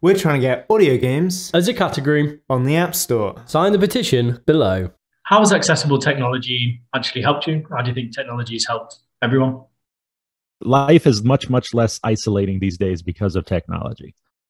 We're trying to get audio games as a category on the App Store. Sign the petition below. How has accessible technology actually helped you? How do you think technology has helped everyone? Life is much, much less isolating these days because of technology.